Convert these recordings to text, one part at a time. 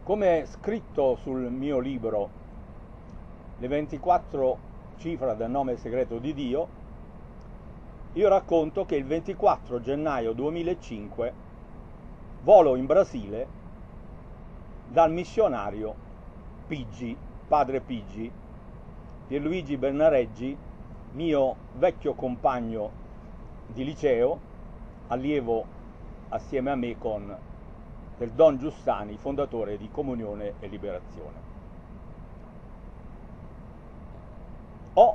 Come scritto sul mio libro Le 24 cifre del nome segreto di Dio, io racconto che il 24 gennaio 2005 volo in Brasile dal missionario Pigi, padre Pigi, Pierluigi Bernareggi, mio vecchio compagno di liceo, allievo assieme a me con del Don Giussani, fondatore di Comunione e Liberazione. Ho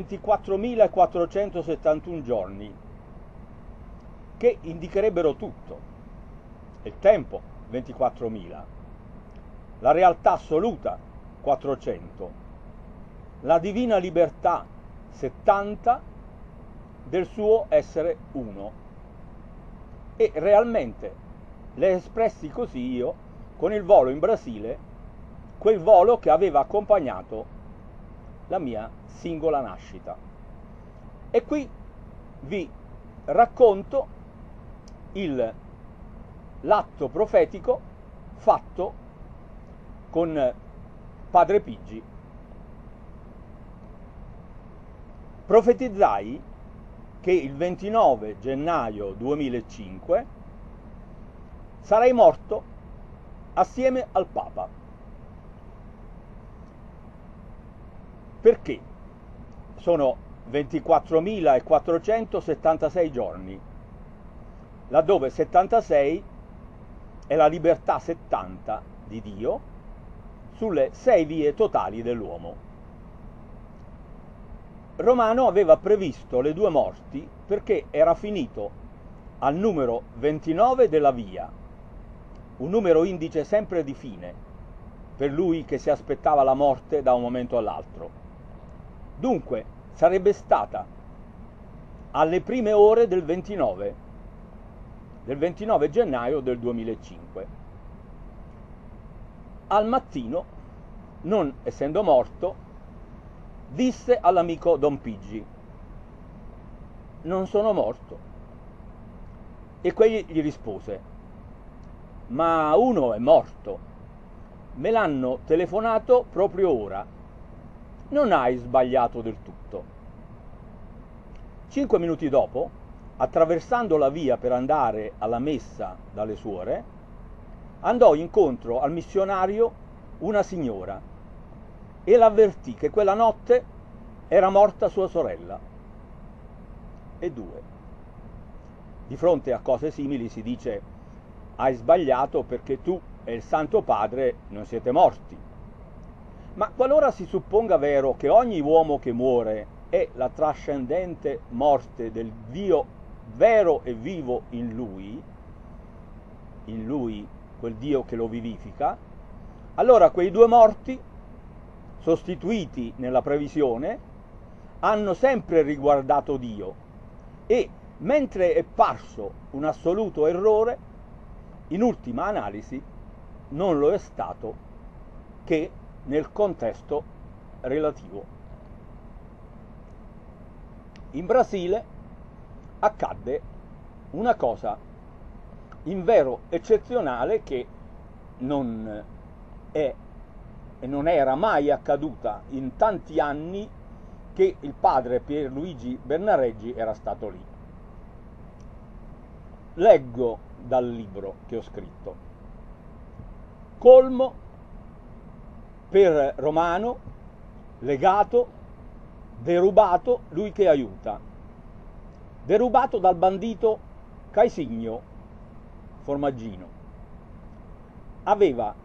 24.471 giorni che indicherebbero tutto. Il tempo 24.000, la realtà assoluta 400, la divina libertà 70 del suo essere uno. E realmente le espressi così io con il volo in Brasile, quel volo che aveva accompagnato la mia singola nascita. E qui vi racconto l'atto profetico fatto con padre Pigi. Profetizzai che il 29 gennaio 2005 sarei morto assieme al Papa. Perché? Sono 24.476 giorni, laddove 76 è la libertà 70 di Dio sulle 6 vie totali dell'uomo. Romano aveva previsto le 2 morti perché era finito al numero 29 della via, un numero indice sempre di fine, per lui che si aspettava la morte da un momento all'altro. Dunque sarebbe stata alle prime ore del 29 gennaio del 2005. Al mattino, non essendo morto, disse all'amico Don Pigi: non sono morto. E quegli gli rispose: ma uno è morto, me l'hanno telefonato proprio ora, non hai sbagliato del tutto. 5 minuti dopo, attraversando la via per andare alla messa dalle suore, andò incontro al missionario una signora e l'avvertì che quella notte era morta sua sorella. E 2. Di fronte a cose simili si dice: hai sbagliato perché tu e il Santo Padre non siete morti. Ma qualora si supponga vero che ogni uomo che muore è la trascendente morte del Dio vero e vivo in lui quel Dio che lo vivifica, allora quei 2 morti, sostituiti nella previsione, hanno sempre riguardato Dio e, mentre è parso un assoluto errore, in ultima analisi non lo è stato che nel contesto relativo. In Brasile accadde una cosa invero eccezionale che non è e non era mai accaduta in tanti anni che il padre Pierluigi Bernareggi era stato lì. Leggo dal libro che ho scritto: colmo per Romano, legato, derubato lui che aiuta, derubato dal bandito Caisigno Formaggino. Aveva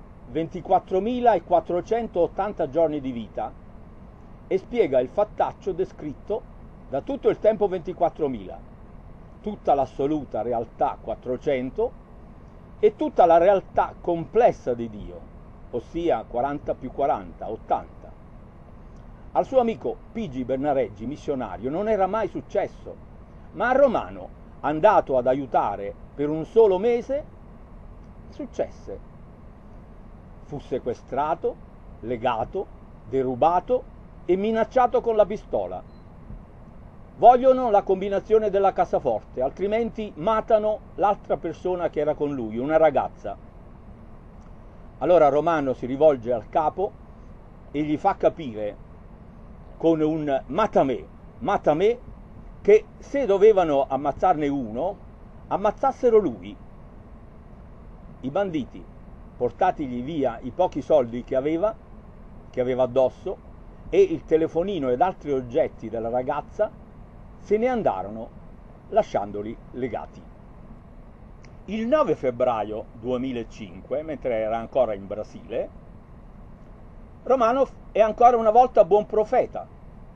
24.480 giorni di vita e spiega il fattaccio descritto da tutto il tempo 24.000, tutta l'assoluta realtà 400 e tutta la realtà complessa di Dio, ossia 40 più 40, 80. Al suo amico Pigi Bernareggi, missionario, non era mai successo, ma a Romano, andato ad aiutare per un solo mese, successe. Fu sequestrato, legato, derubato e minacciato con la pistola. Vogliono la combinazione della cassaforte, altrimenti matano l'altra persona che era con lui, una ragazza. Allora Romano si rivolge al capo e gli fa capire con un matamè, che se dovevano ammazzarne uno, ammazzassero lui. I banditi, portatigli via i pochi soldi che aveva addosso, e il telefonino ed altri oggetti della ragazza, se ne andarono lasciandoli legati. Il 9 febbraio 2005, mentre era ancora in Brasile, Romano è ancora una volta buon profeta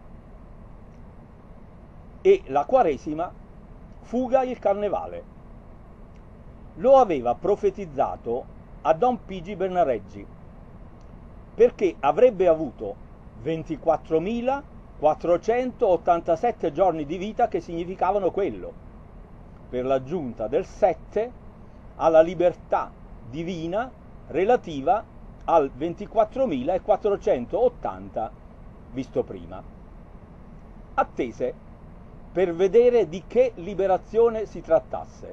e la Quaresima fuga il carnevale. Lo aveva profetizzato a Don Pigi Bernareggi, perché avrebbe avuto 24.487 giorni di vita, che significavano quello, per l'aggiunta del 7 alla libertà divina relativa al 24.480 visto prima. Attese per vedere di che liberazione si trattasse.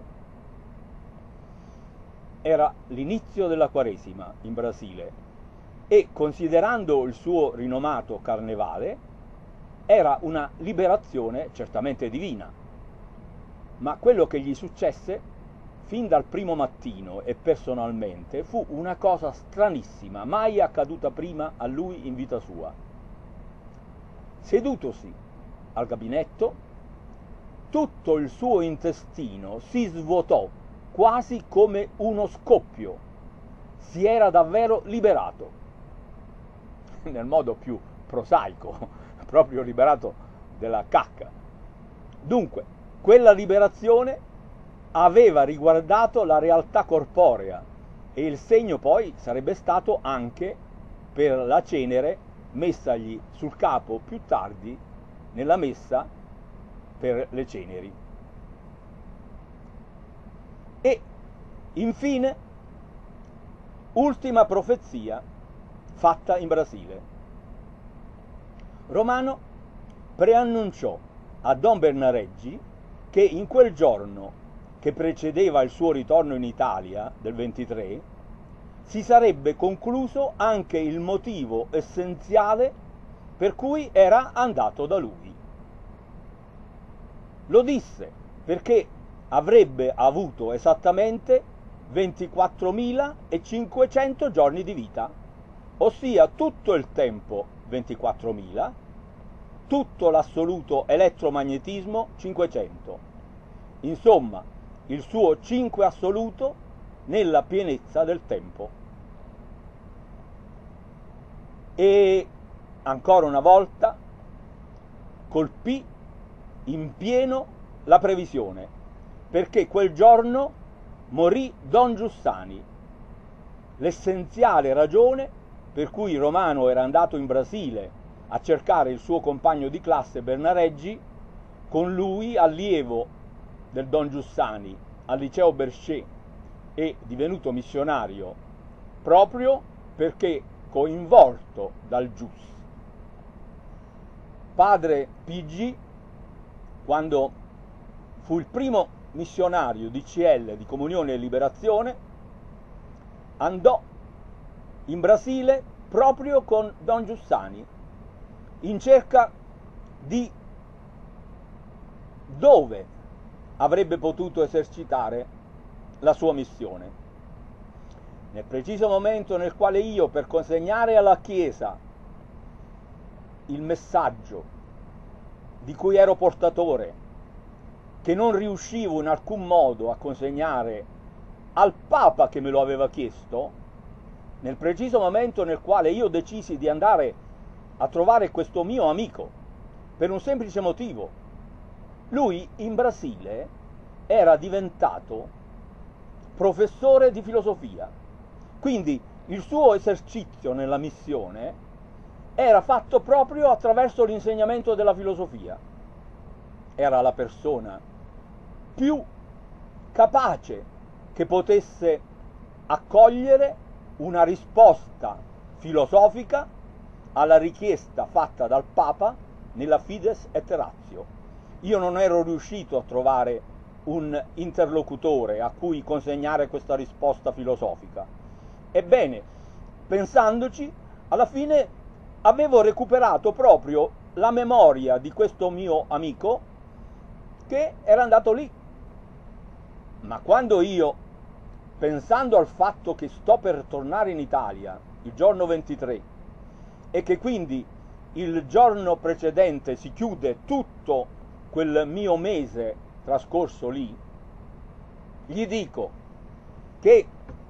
Era l'inizio della Quaresima in Brasile e, considerando il suo rinomato carnevale, era una liberazione certamente divina. Ma quello che gli successe fin dal primo mattino e personalmente fu una cosa stranissima, mai accaduta prima a lui in vita sua. Sedutosi al gabinetto, tutto il suo intestino si svuotò quasi come uno scoppio. Si era davvero liberato, nel modo più prosaico, proprio liberato della cacca. Dunque, quella liberazione aveva riguardato la realtà corporea e il segno poi sarebbe stato anche per la cenere messagli sul capo più tardi nella messa per le ceneri. E infine, ultima profezia fatta in Brasile. Romano preannunciò a Don Bernareggi che in quel giorno che precedeva il suo ritorno in Italia del 23 si sarebbe concluso anche il motivo essenziale per cui era andato da lui. Lo disse perché avrebbe avuto esattamente 24.500 giorni di vita, ossia tutto il tempo 24.000, tutto l'assoluto elettromagnetismo 500. Insomma, il suo 5 assoluto nella pienezza del tempo. E ancora una volta colpì in pieno la previsione, perché quel giorno morì Don Giussani, l'essenziale ragione per cui Romano era andato in Brasile a cercare il suo compagno di classe Bernareggi, con lui allievo del Don Giussani al liceo Berchet e divenuto missionario proprio perché coinvolto dal Gius. Padre Pigi, quando fu il primo missionario di CL, di Comunione e Liberazione, andò in Brasile proprio con Don Giussani in cerca di dove avrebbe potuto esercitare la sua missione. Nel preciso momento nel quale io, per consegnare alla Chiesa il messaggio di cui ero portatore, che non riuscivo in alcun modo a consegnare al Papa che me lo aveva chiesto, nel preciso momento nel quale io decisi di andare a trovare questo mio amico, per un semplice motivo: lui in Brasile era diventato professore di filosofia, quindi il suo esercizio nella missione era fatto proprio attraverso l'insegnamento della filosofia. Era la persona più capace che potesse accogliere una risposta filosofica alla richiesta fatta dal Papa nella Fides et Ratio. Io non ero riuscito a trovare un interlocutore a cui consegnare questa risposta filosofica. Ebbene, pensandoci, alla fine avevo recuperato proprio la memoria di questo mio amico che era andato lì. Ma quando io, pensando al fatto che sto per tornare in Italia il giorno 23 e che quindi il giorno precedente si chiude tutto quel mio mese trascorso lì, gli dico che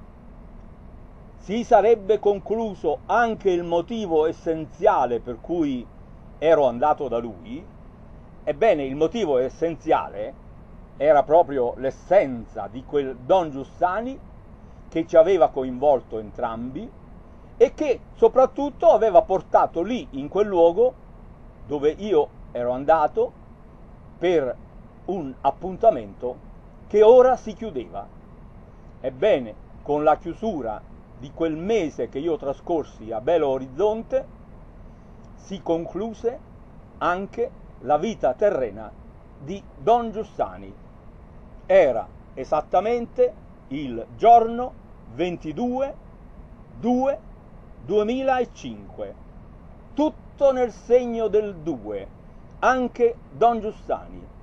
si sarebbe concluso anche il motivo essenziale per cui ero andato da lui. Ebbene, il motivo essenziale era proprio l'essenza di quel Don Giussani che ci aveva coinvolto entrambi e che soprattutto aveva portato lì, in quel luogo dove io ero andato per un appuntamento che ora si chiudeva. Ebbene, con la chiusura di quel mese che io trascorsi a Belo Horizonte si concluse anche la vita terrena di Don Giussani. Era esattamente il giorno 22/2/2005, tutto nel segno del 2, anche Don Giussani.